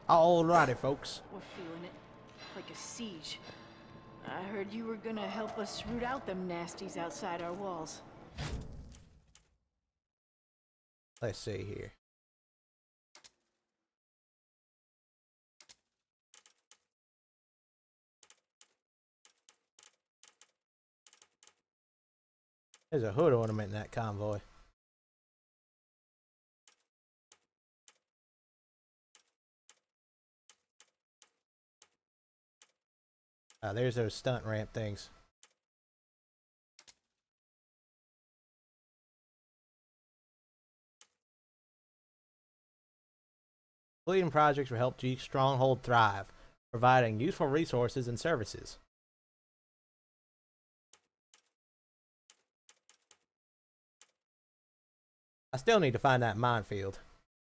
Alrighty, folks. We're feeling it. Like a siege. I heard you were gonna help us root out them nasties outside our walls. Let's see here. There's a hood ornament in that convoy. There's those stunt ramp things. Completing projects will help each stronghold thrive, providing useful resources and services. I still need to find that minefield.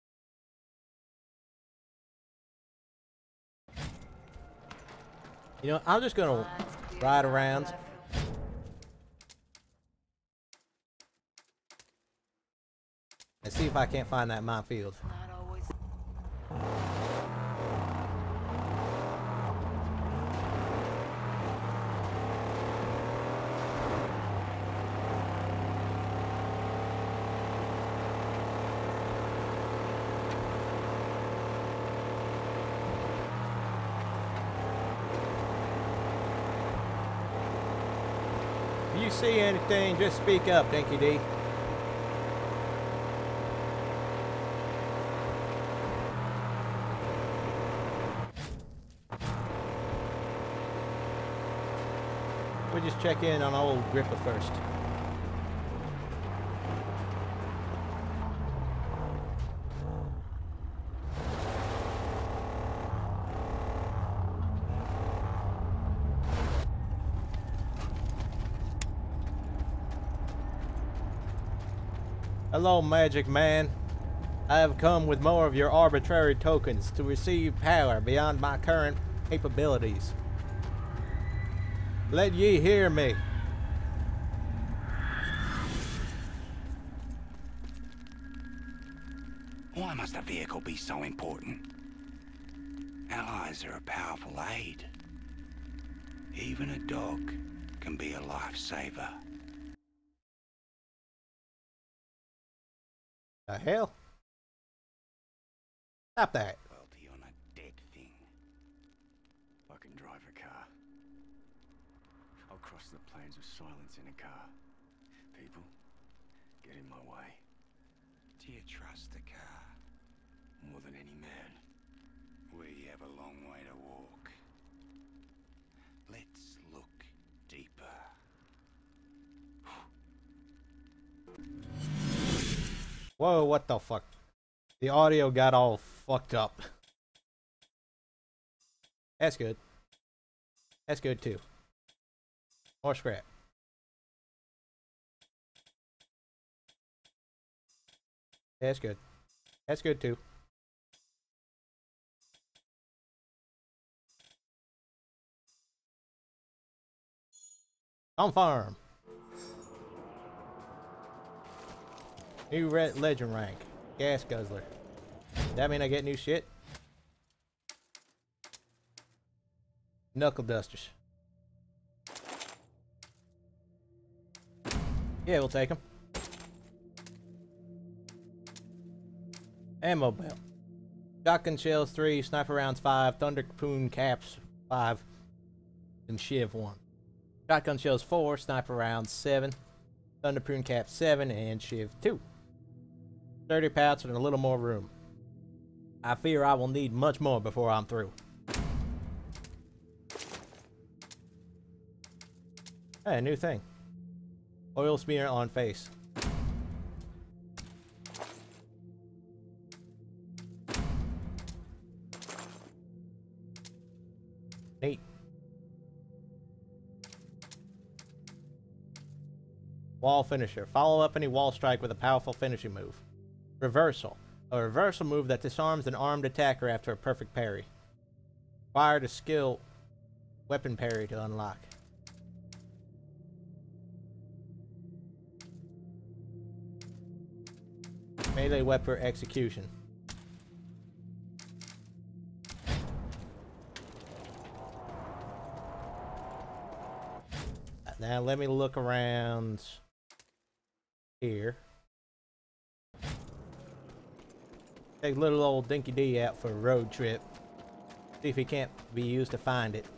You know, I'm just gonna ride around. And see if I can't find that minefield. If you see anything, just speak up, Dinky D. We'll just check in on old Gripper first. Hello, Magic Man. I have come with more of your arbitrary tokens to receive power beyond my current capabilities. Let ye hear me. Why must a vehicle be so important? Allies are a powerful aid. Even a dog can be a lifesaver. The hell? Stop that. Wealthy on a dead thing. I can drive a car. I'll cross the plains of silence in a car. People, get in my way. Do you trust the car? More than any man. We have a long way to walk. Let's look deeper. Whoa, what the fuck? The audio got all fucked up. That's good. That's good too. More scrap. That's good. That's good too. Confirm. New legend rank. Gas guzzler. Does that mean I get new shit? Knuckle dusters. Yeah, we'll take them. Ammo belt. Shotgun shells 3, sniper rounds 5, thunder poon caps 5, and shiv 1. Shotgun shells 4, sniper rounds 7, thunder poon caps 7, and shiv 2. 30 pouch and a little more room. I fear I will need much more before I'm through. Hey, a new thing. Oil smear on face. Neat. Wall finisher. Follow up any wall strike with a powerful finishing move. Reversal. A reversal move that disarms an armed attacker after a perfect parry. Required a skill weapon parry to unlock. Melee weapon execution. Alright, now let me look around here. Take little old Dinky D out for a road trip. See if he can't be used to find it.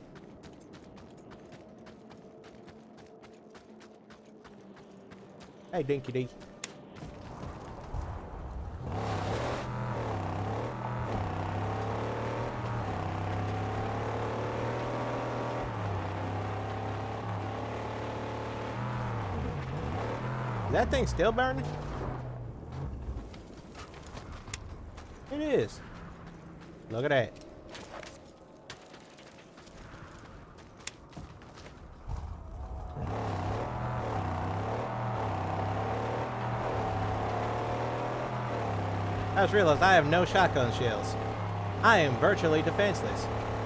Hey, Dinky D. Is that thing still burning? It is. Look at that. I just realized I have no shotgun shells. I am virtually defenseless.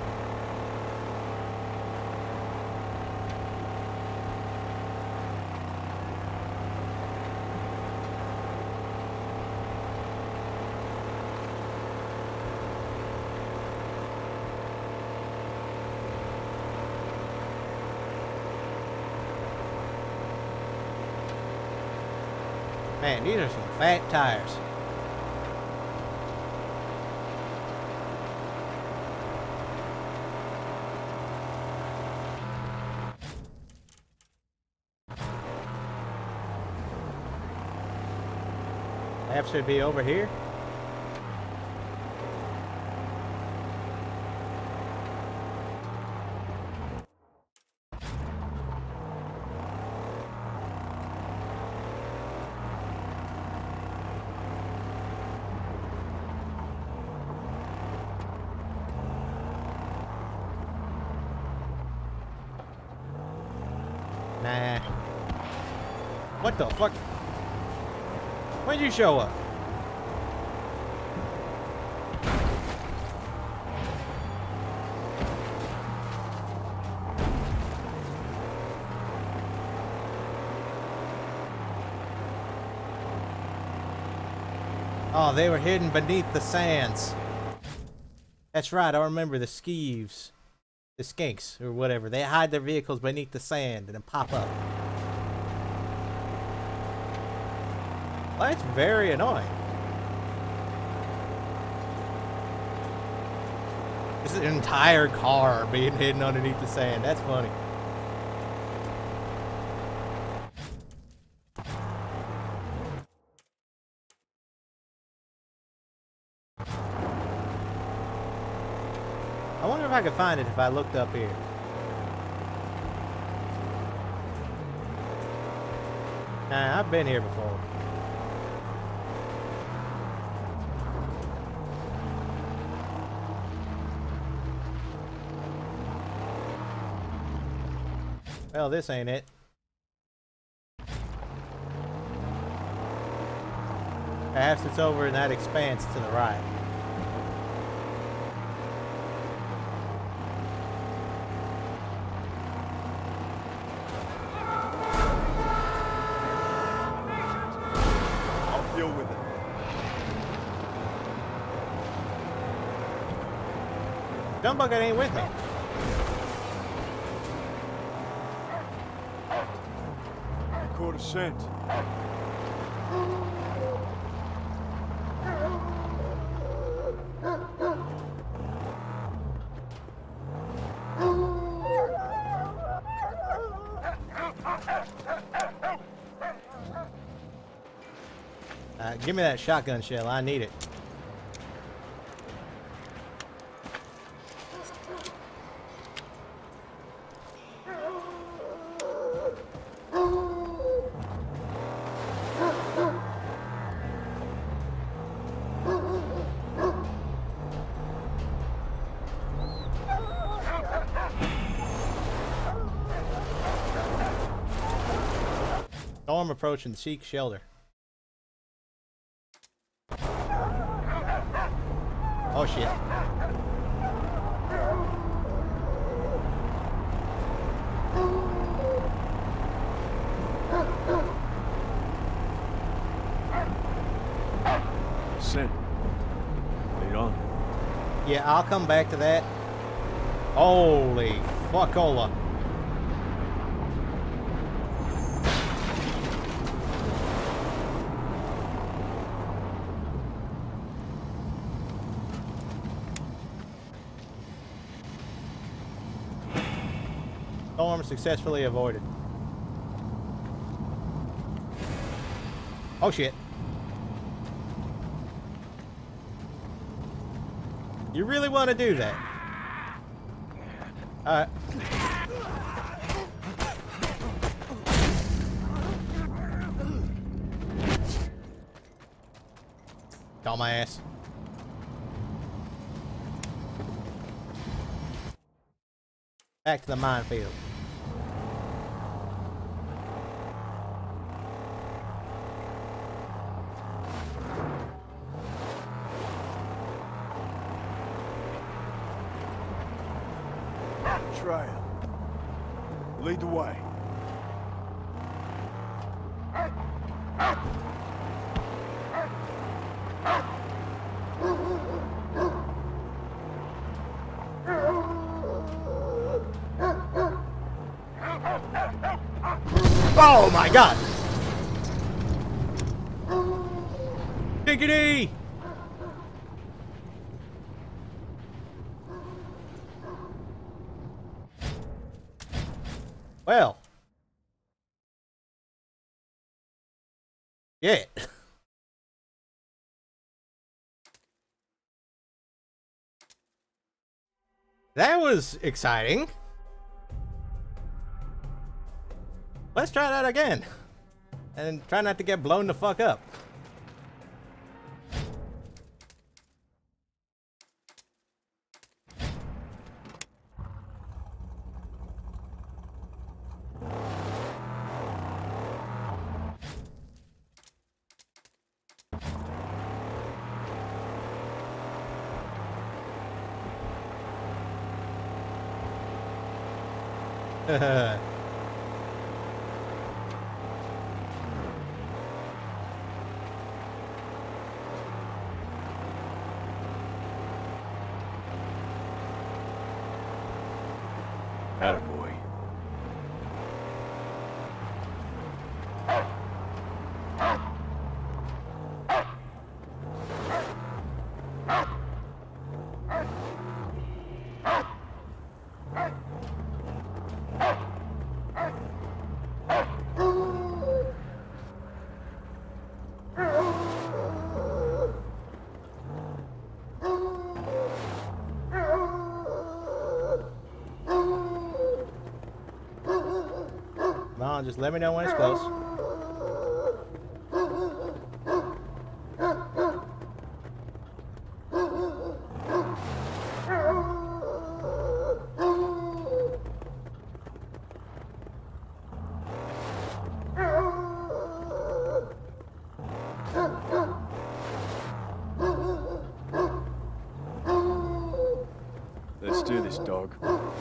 Man, these are some fat tires. That should be over here. Nah. What the fuck? When'd you show up? Oh, they were hidden beneath the sands. That's right, I remember the skeeves. The skinks, or whatever. They hide their vehicles beneath the sand and then pop up. Well, that's very annoying. This is an entire car being hidden underneath the sand. That's funny. I wonder if I could find it if I looked up here. Nah, I've been here before. Well, this ain't it. Perhaps it's over in that expanse to the right. I'll deal with it. Dumbucket ain't with me. Caught a scent. Give me that shotgun shell. I need it. Storm approaching. Seek shelter. Oh shit. Scent. Lead on. Yeah, I'll come back to that. Holy fuckola. Storm successfully avoided. Oh shit. You really want to do that? Alright. Call my ass. Back to the minefield. Trail. Lead the way. Oh my god! Diggity! Well. Yeah. That was exciting. Let's try that again. And try not to get blown the fuck up. Attaboy. Come on, just let me know when it's close. Let's do this, dog.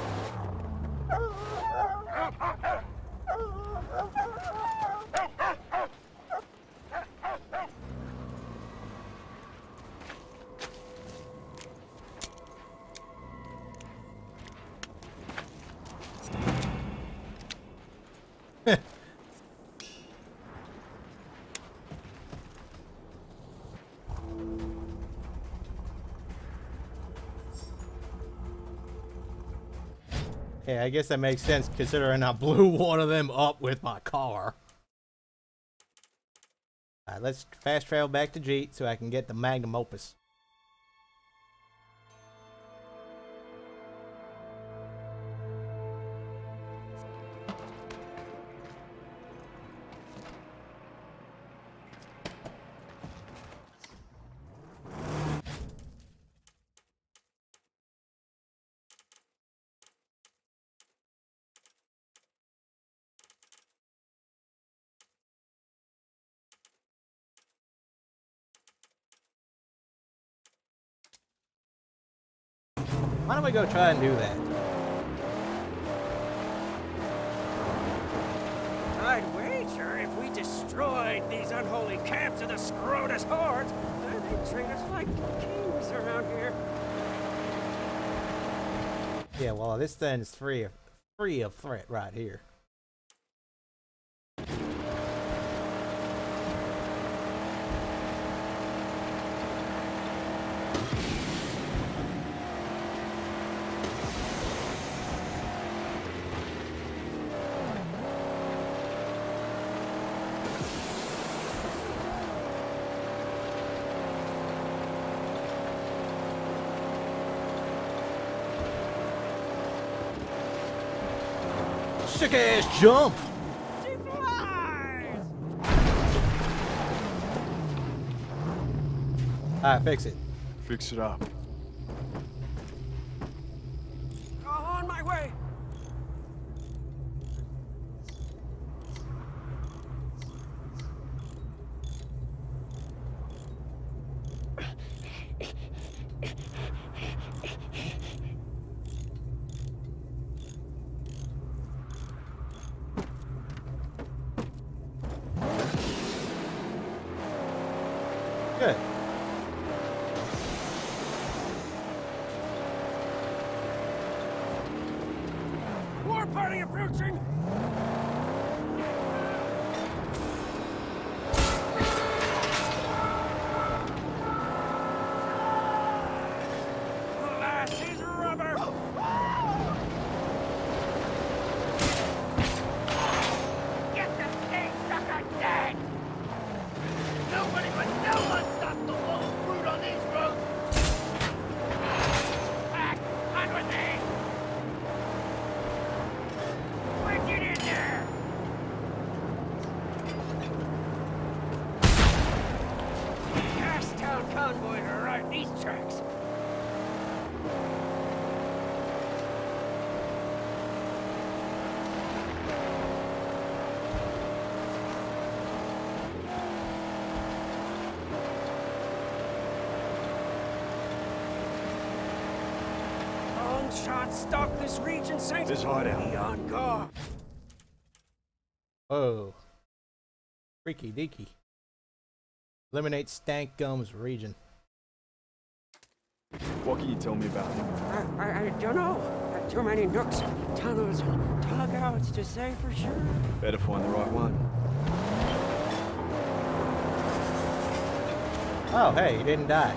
Yeah, I guess that makes sense considering I blew one of them up with my car. Alright, let's fast travel back to Jeet so I can get the magnum opus. Why don't we go try and do that? I'd wager if we destroyed these unholy camps of the Scrotus hordes, they'd treat us like kings around here. Yeah, well, this thing's free of threat right here. Sick ass jump! She flies! Alright, fix it. Fix it up. On my way! Good. War party approaching! The last is rubber! Get the thing sucker dead! Nobody but no one stops the flow of fruit on these roads! Back! On with me! Quick, get in there! Cast town convoy to ride these tracks! Long shots stalk this region, Saint. This hideout. Be on guard. Whoa. Freaky deaky. Eliminate stank gums region. What can you tell me about him? I don't know. Too many nooks, tunnels, and dugouts to say for sure. Better find the right one. Oh, hey, he didn't die.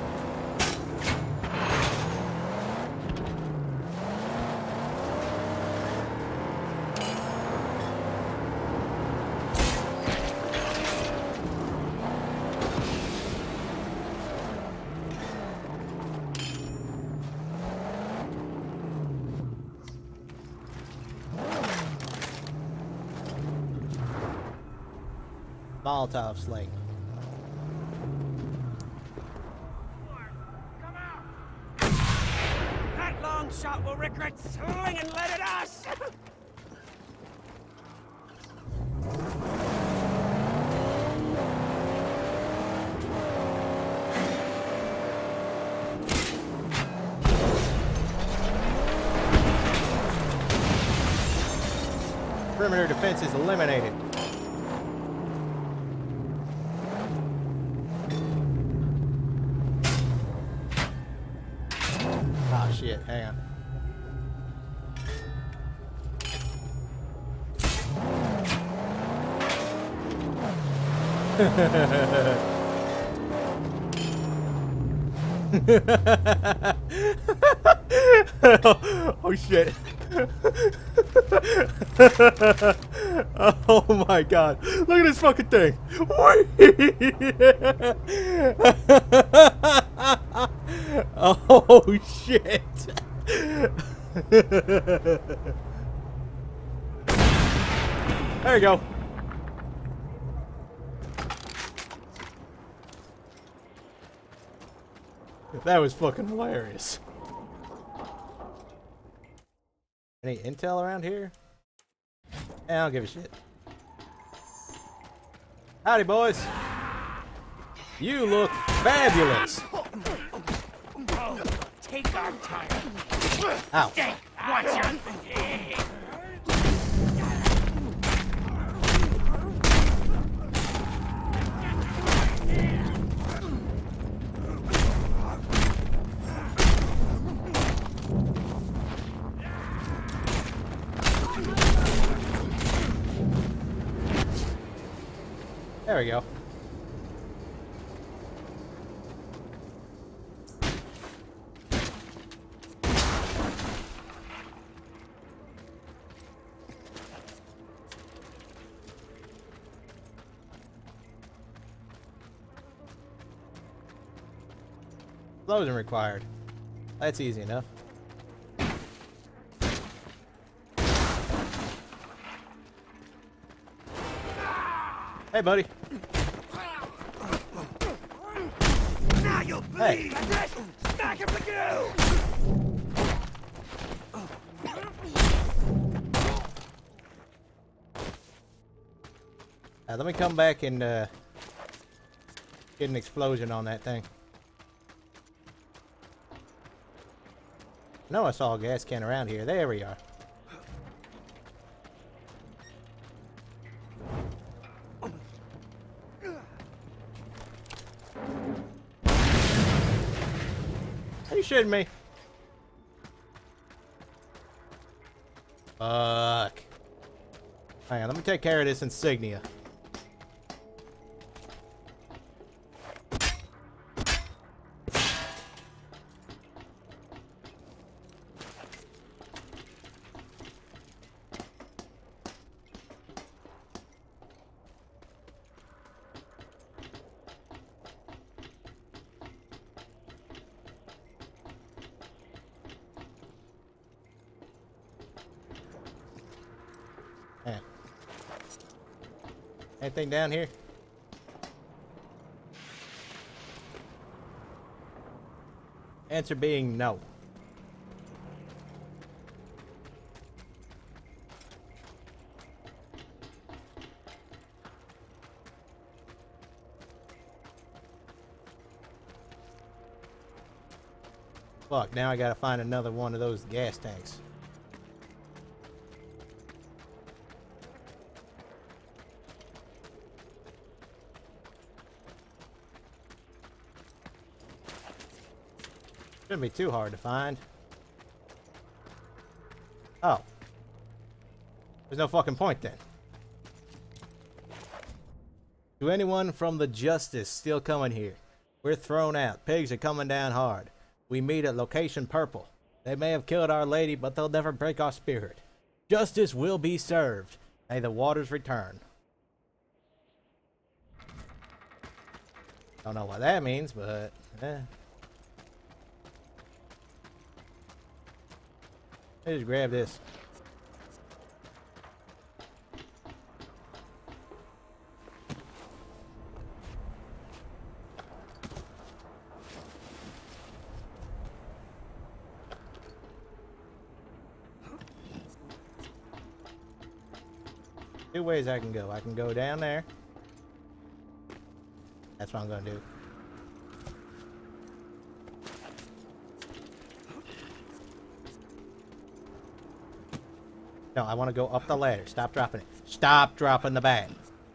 Molotov sling. That long shot will regret swing and let it us. Perimeter defense is eliminated. Oh shit, hang on. Oh shit. Oh my god. Look at this fucking thing. Oh shit. There you go. That was fucking hilarious. Any intel around here? I don't give a shit. Howdy, boys. You look fabulous. Take our time. Ow. Watch out! There we go. Closing required. That's easy enough. Hey, buddy. Now you'll bleed! That's it! Smack him for you! Let me come back and get an explosion on that thing. No, I saw a gas can around here. There we are. Are you shitting me? Fuck. Hang on, let me take care of this insignia. Yeah. Anything down here? Answer being no. Fuck, now I gotta find another one of those gas tanks. Shouldn't be too hard to find. Oh. There's no fucking point then. To anyone from the Justice still coming here, we're thrown out. Pigs are coming down hard. We meet at location purple. They may have killed our lady, but they'll never break our spirit. Justice will be served. May the waters return. Don't know what that means, but eh. Let's just grab this. Two ways I can go. I can go down there. That's what I'm gonna do. No, I want to go up the ladder. Stop dropping it. Stop dropping the bag.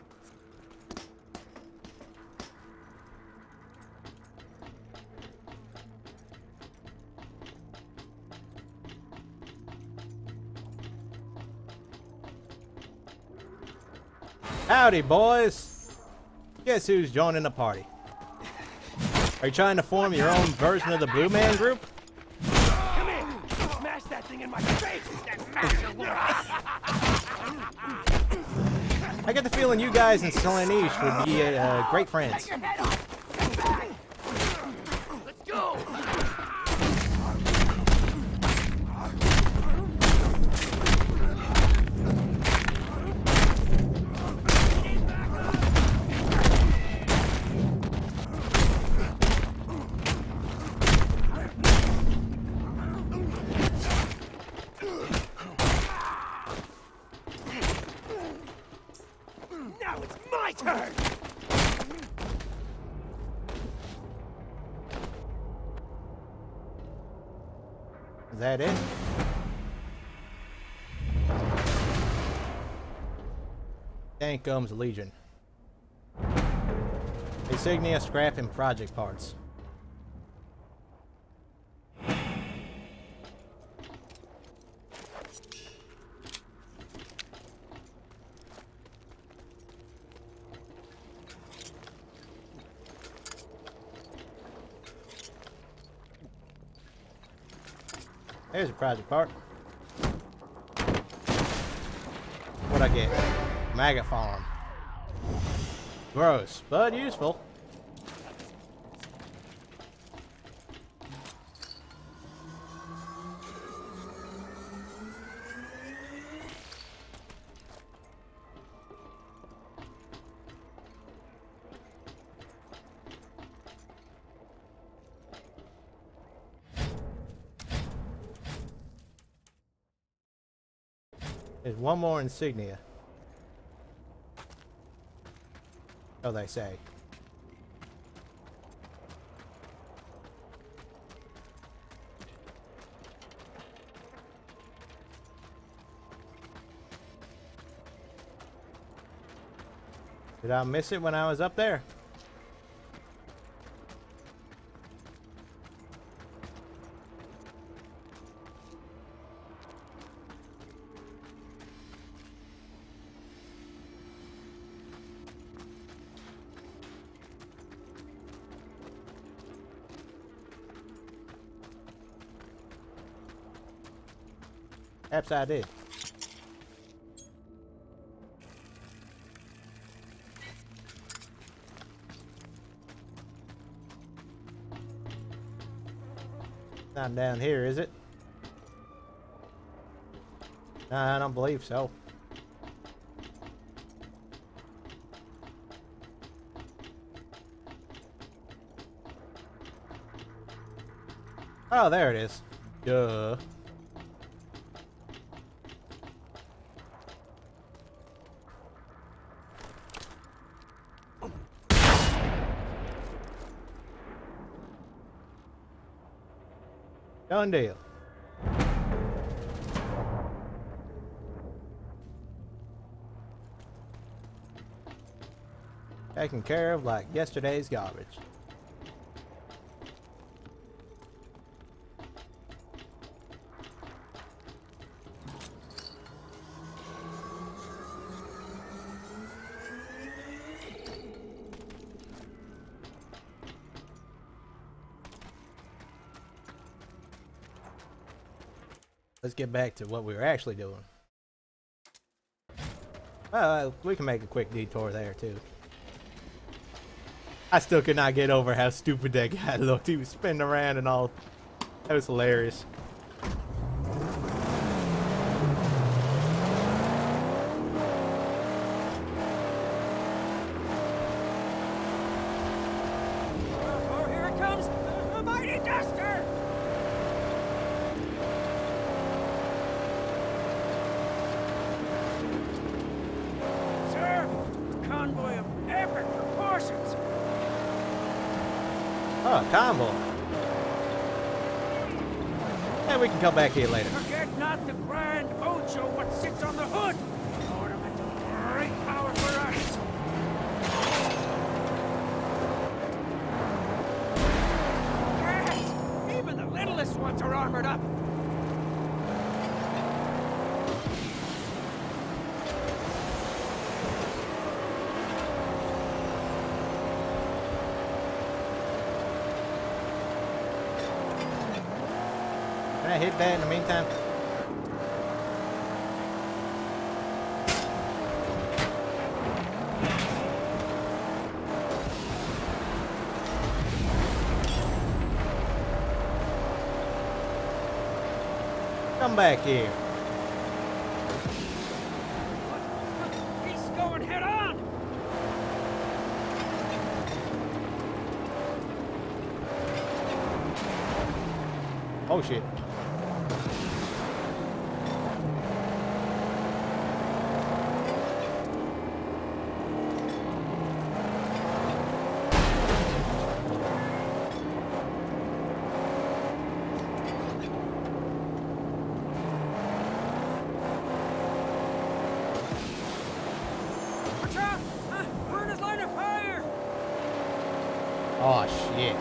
Howdy, boys. Guess who's joining the party? Are you trying to form your own version of the Blue Man Group? Come here! Smash that thing in my face! I get the feeling you guys and Slaanesh would be great friends. Let's go! Now it's my turn! Is that it? Tank comes Legion. Insignia, scrap, and project parts. There's a project part. What'd I get? Maggot farm. Gross, but useful. There's one more insignia. So they say. Did I miss it when I was up there? Perhaps I did. Not down here, is it? Nah, I don't believe so. Oh, there it is. Duh. Done deal. Taken care of like yesterday's garbage. Let's get back to what we were actually doing. Well, we can make a quick detour there too. I still could not get over how stupid that guy looked. He was spinning around and all. That was hilarious. Oh, here it comes! A mighty duster! Sir, a convoy of epic proportions! Oh, convoy. And we can come back here later. Forget not the grand Ocho what sits on the hood! Ornament of great power for us! Yes! Even the littlest ones are armored up! Can I hit that in the meantime? Come back here. He's going head on! Oh shit. Watch out! We're in his line of fire! Oh shit.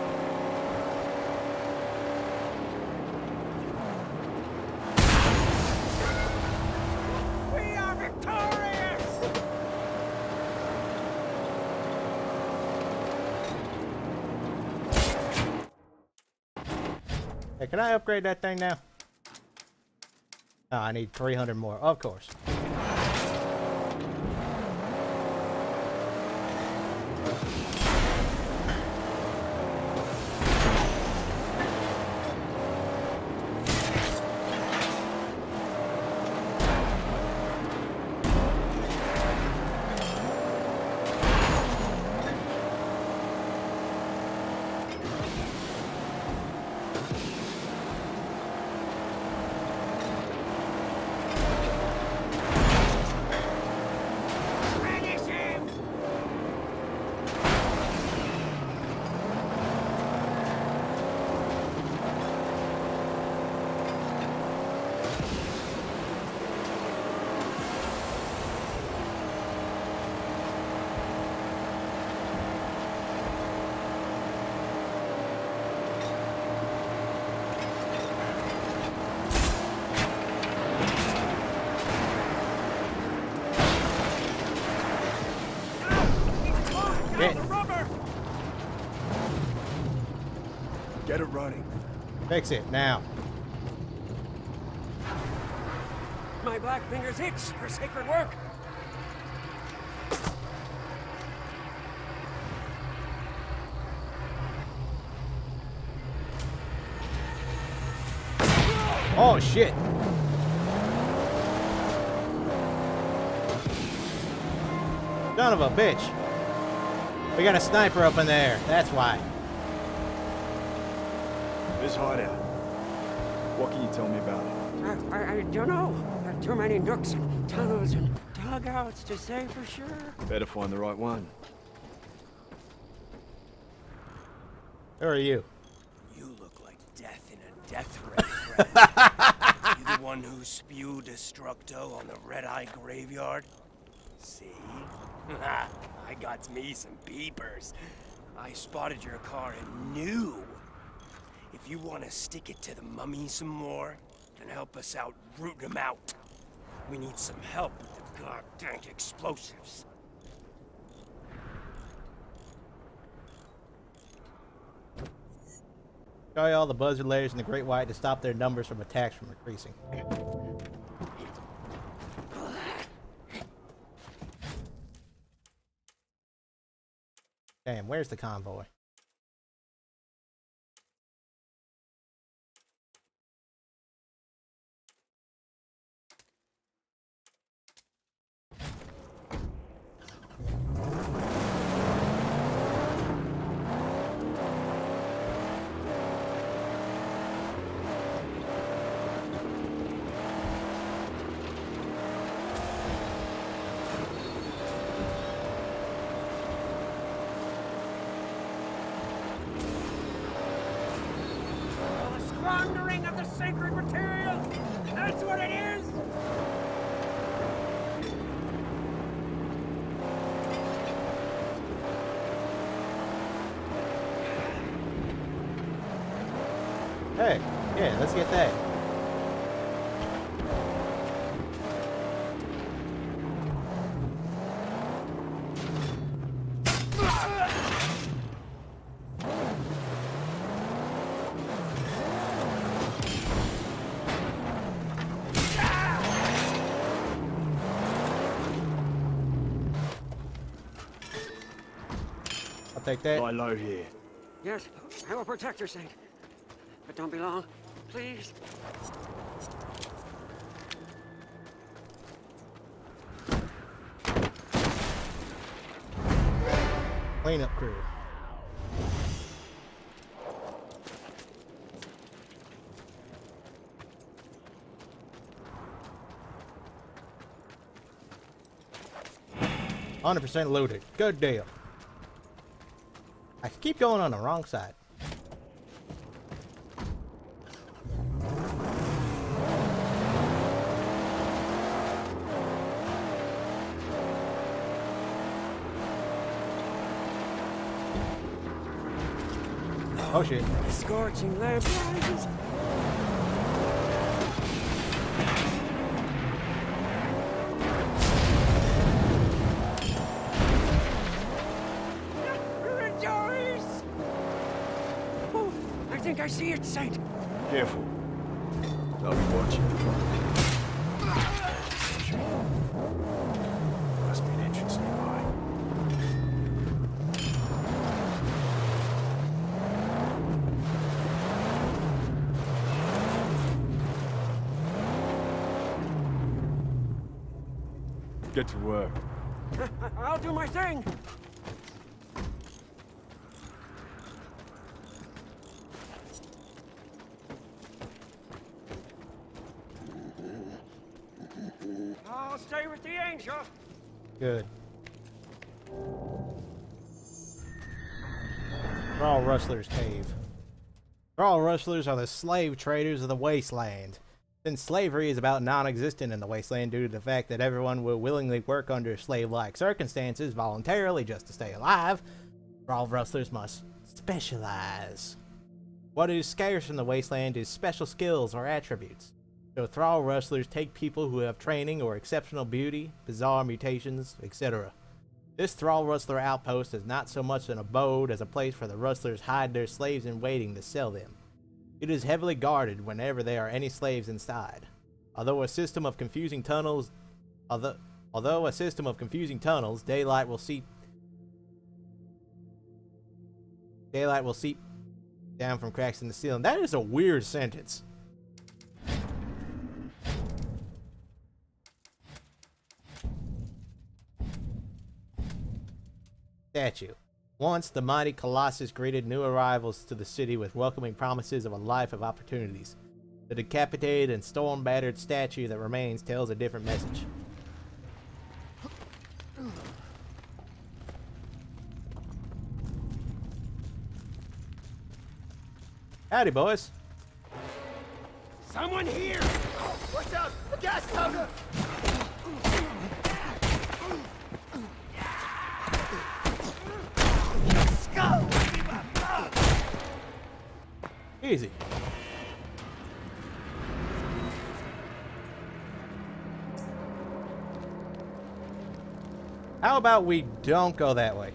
We are victorious! Hey, can I upgrade that thing now? Oh, I need 300 more, of course. Get it running. Fix it now. My black fingers itch for sacred work. Oh shit. Son of a bitch. We got a sniper up in there. That's why. This hideout. What can you tell me about it? I don't know. There are too many nooks and tunnels and dugouts to say for sure. Better find the right one. Who are you? You look like death in a death ray, friend. You the one who spewed destructo on the red-eye graveyard? See? I got me some peepers. I spotted your car and knew. If you want to stick it to the mummy some more, then help us out rooting them out. We need some help with the goddamn explosives. Show all the buzzard layers in the Great White to stop their numbers from attacks from increasing. Damn, where's the convoy? Squandering of the sacred materials! That's what it is! Hey, yeah, let's get that. I'll take that. Lie low here. Yes, I will protect your sake. But don't be long, please. Cleanup crew. %, loaded. Good deal. I keep going on the wrong side. Oh shit. Scorching lamp rises. Rejoice! Oh, I think I see it, Saint. Careful. They'll be watching. Must be an entrance nearby. Get to work. I'll do my thing. I'll stay with the angel. Good. Thrall Rustlers Cave. Thrall Rustlers are the slave traders of the Wasteland. Since slavery is about non-existent in the Wasteland due to the fact that everyone will willingly work under slave-like circumstances voluntarily just to stay alive, thrall rustlers must specialize. What is scarce in the Wasteland is special skills or attributes. So thrall rustlers take people who have training or exceptional beauty, bizarre mutations, etc. This thrall rustler outpost is not so much an abode as a place where the rustlers hide their slaves in waiting to sell them. It is heavily guarded whenever there are any slaves inside. Although a system of confusing tunnels, daylight will seep down from cracks in the ceiling. That is a weird sentence. Statue. Once, the mighty Colossus greeted new arrivals to the city with welcoming promises of a life of opportunities. The decapitated and storm-battered statue that remains tells a different message. Howdy, boys. Someone here! Watch out! A gas powder! Easy. How about we don't go that way?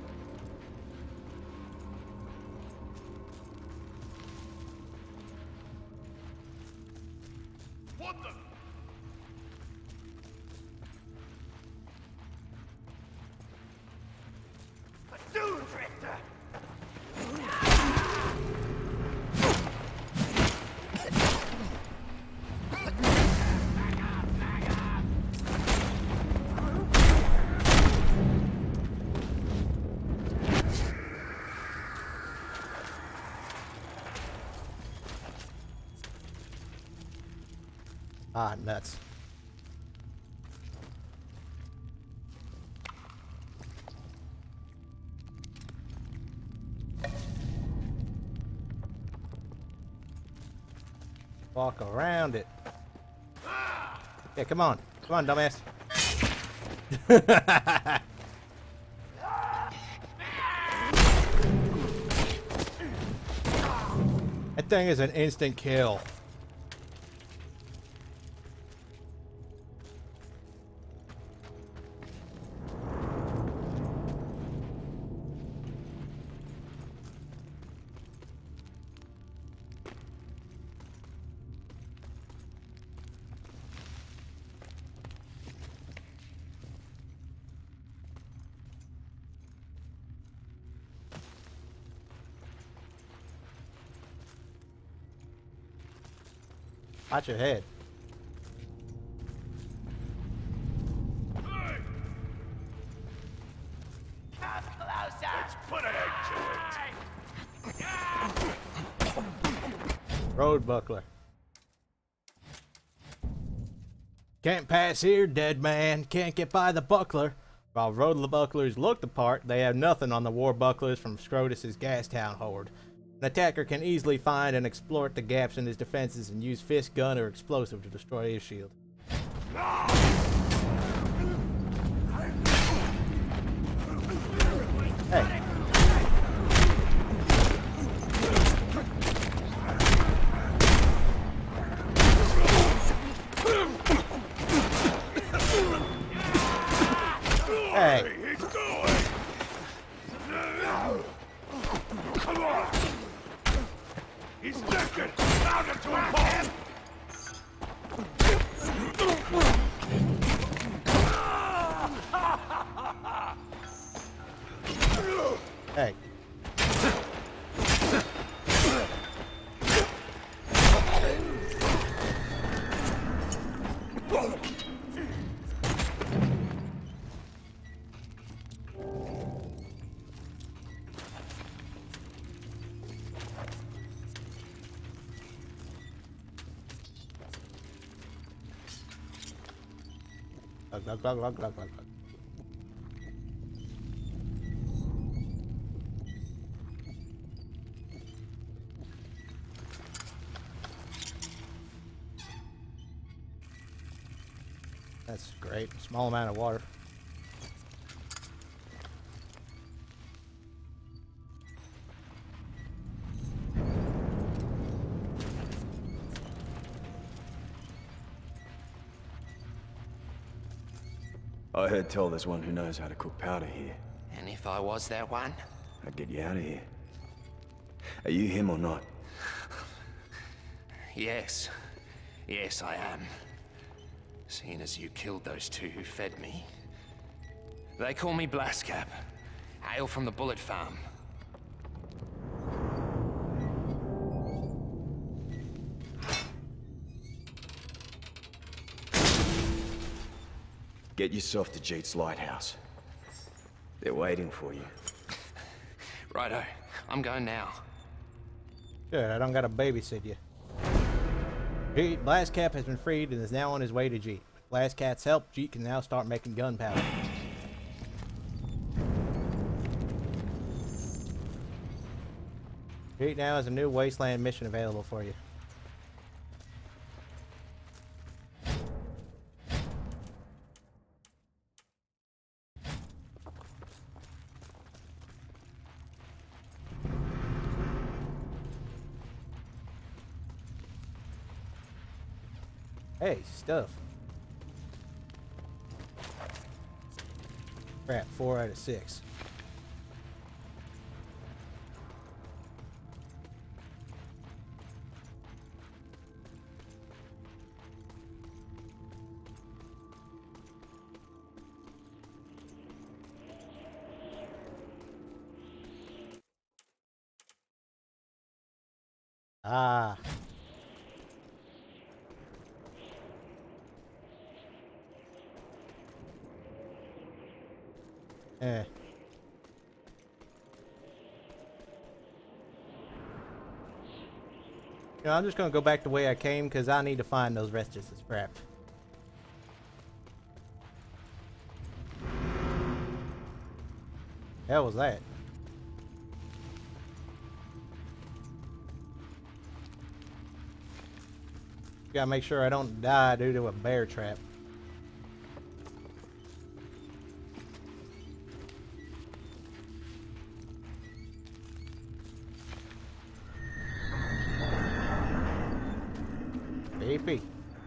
Wunder! A dune drifter! Ah, nuts. Walk around it. Yeah, come on. Come on, dumbass. That thing is an instant kill. Watch your head. Come closer! Let's put an end to it! Road buckler. Can't pass here, dead man. Can't get by the buckler. While road bucklers look the part, they have nothing on the war bucklers from Scrotus's Gastown horde. An attacker can easily find and exploit the gaps in his defenses and use fist, gun, or explosive to destroy his shield. Hey. Hey. He's going! Come on! He's naked! Found him to a pole! Hey. Glug. That's great. Small amount of water. I heard tell there's one who knows how to cook powder here. And if I was that one? I'd get you out of here. Are you him or not? Yes. Yes, I am. Seeing as you killed those two who fed me. They call me Blastcap. Hail from the Bullet Farm. Get yourself to Jeet's lighthouse. They're waiting for you. Righto. I'm going now. Good, I don't gotta babysit you. Jeet, Blastcap has been freed and is now on his way to Jeet. With Blastcap's help, Jeet can now start making gunpowder. Jeet now has a new Wasteland mission available for you. Hey, stuff. Crap, 4 out of 6. Ah. Eh. You know, I'm just gonna go back the way I came because I need to find those rest of the scrap. Hell was that? Gotta make sure I don't die due to a bear trap. AP.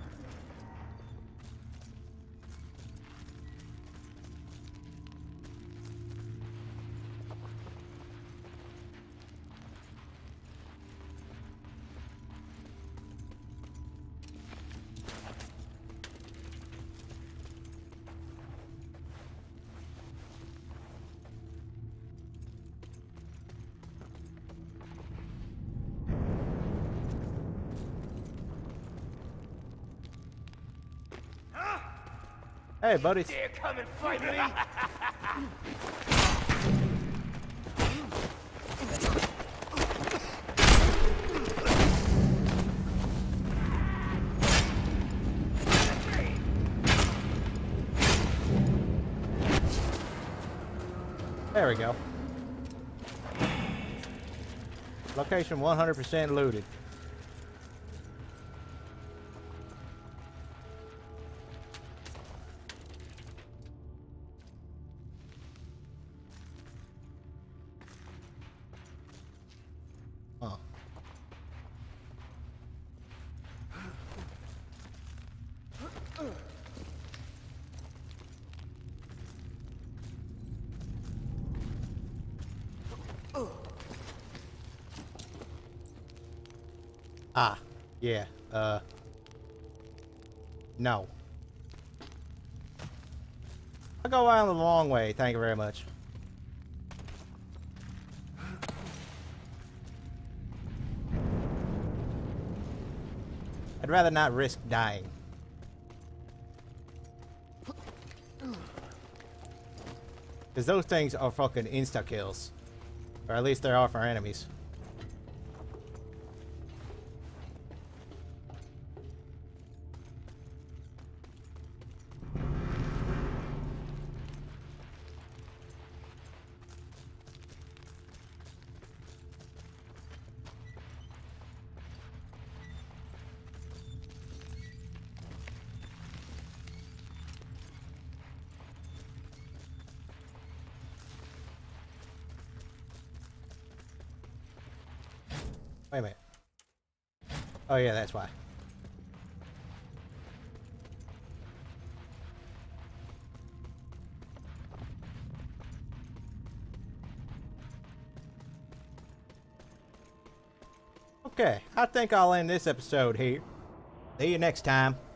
Hey, buddies. Dare come and fight me? There we go. Location 100% looted. Huh. Ah, yeah, no. I'll go around the long way, thank you very much. I'd rather not risk dying. Because those things are fucking insta-kills. Or at least they are for enemies. Wait a minute. Oh yeah, that's why. Okay, I think I'll end this episode here. See you next time.